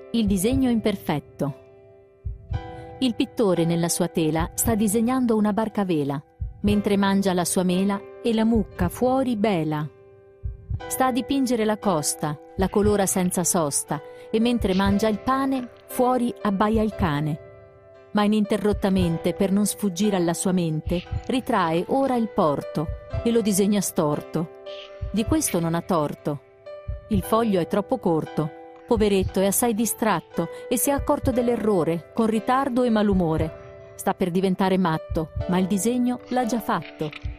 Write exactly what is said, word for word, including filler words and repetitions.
Il disegno imperfetto. Il pittore nella sua tela sta disegnando una barca a vela, mentre mangia la sua mela e la mucca fuori bela. Sta a dipingere la costa, la colora senza sosta, e mentre mangia il pane, fuori abbaia il cane. Ma ininterrottamente, per non sfuggire alla sua mente, ritrae ora il porto e lo disegna storto. Di questo non ha torto. Il foglio è troppo corto. Poveretto, è assai distratto e si è accorto dell'errore, con ritardo e malumore. Sta per diventare matto, ma il disegno l'ha già fatto.